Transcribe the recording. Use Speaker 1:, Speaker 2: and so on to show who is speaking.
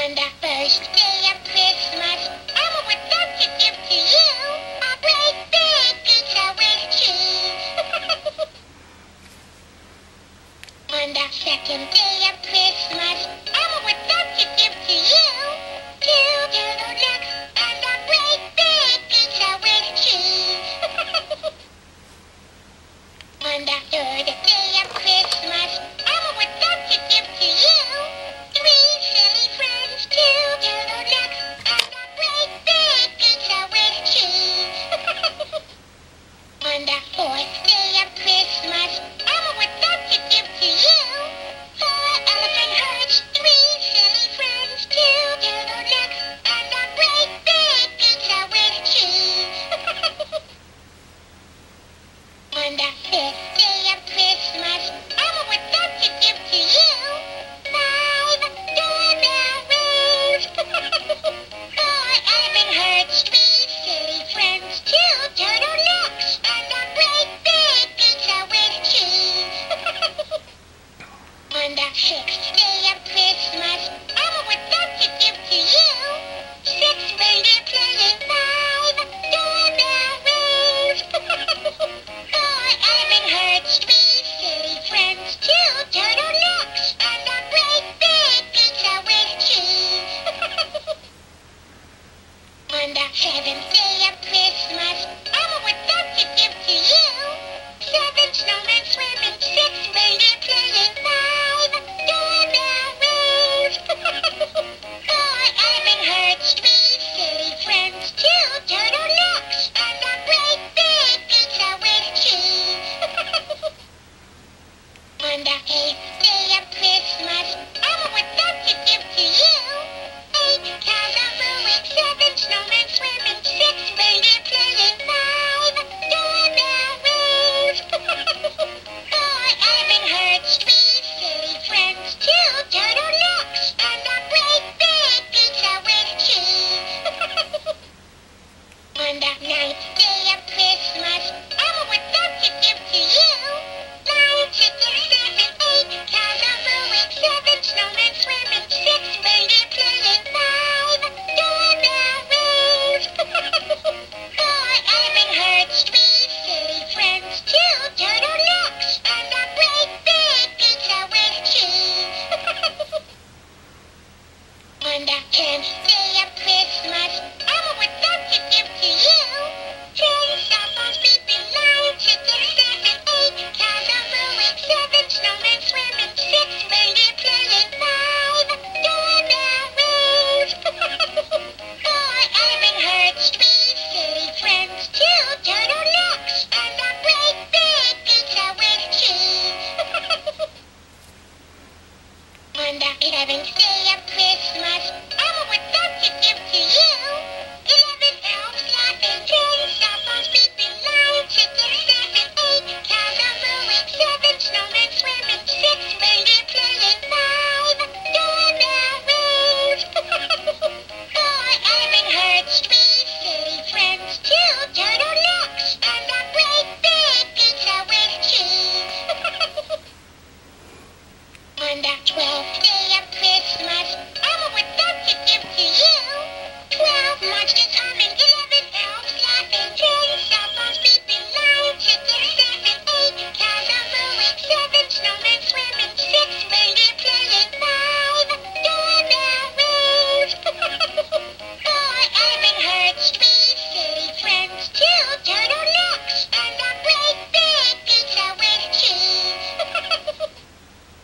Speaker 1: On the first day of Christmas, Elmo would love to give to you a great big pizza with cheese. On the second day of Christmas, Elmo would love to give to you two turtle ducks and a great big pizza with cheese. On the third day of Christmas, Elmo would love to give to you three silly friends, two turtle ducks, and a great big pizza with cheese. On the fourth day of Christmas, Elmo would love to give to you four elephant hearts, three silly friends, two turtle ducks, and a great big pizza with cheese. On the fifth day of Christmas, Elmo would love to give to you five doorbell rings, four elephant hearts, three silly friends, two turtle ducks, and a great big pizza with cheese. On the sixth day of Christmas, Elmo would love to give to you six reindeer playing, five doorbell rings, four elephant hearts, three silly friends, two turtle ducks, and a great big pizza with cheese. On the seventh day of Christmas, Elmo would love to give to you seven snowmen swimming, six reindeer playing, five doorbell rings, four elephant hearts, three silly friends, two turtle ducks, and a great big pizza with cheese. On the eighth day of Christmas, Elmo would love to give to you eight cows are mooing, seven snowmen swimming, six reindeer playing, five doorbell rings, four elephant hearts, three silly friends, two turtle ducks, and a great big pizza with cheese. On the ninth day of Christmas, Elmo would love to give to you nine chickens, seven, eight cows are mooing, seven snowmen swimming, six reindeer playing, five doorbell rings, four elephant hearts, three silly friends, two turtle ducks, and a great big pizza with cheese. On the 10th day of Christmas, Elmo would love to give to you 10 cell phones beeping, 9 chickens, 7, 8 cows are mooing, 7 snowmen swimming, 6 reindeer playing, 5 doorbell rings, 4 elephant hearts, 3 silly friends, 2 turtle ducks, and a great big pizza with cheese. On the 11th day of Christmas,